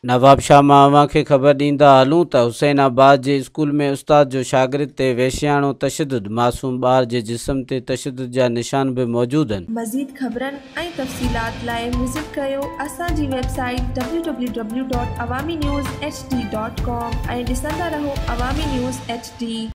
नवाब शाह मां अव्हांखे ख़बर ॾींदा हलूं त हुसैनाबाद जे स्कूल में उस्ताद जो शागिर्द ते वेश्याणो तशद्दुद, मासूम ॿार जे जिस्म ते तशद्दुद जा निशान भी मौजूद आहिनि। मज़ीद ख़बरनि ऐं तफ़सीलात लाइ विज़िट कयो असांजी वेबसाइट www.awamiNewsHD.com ऐं ॾिसंदा रहो अवामी न्यूज़ HD।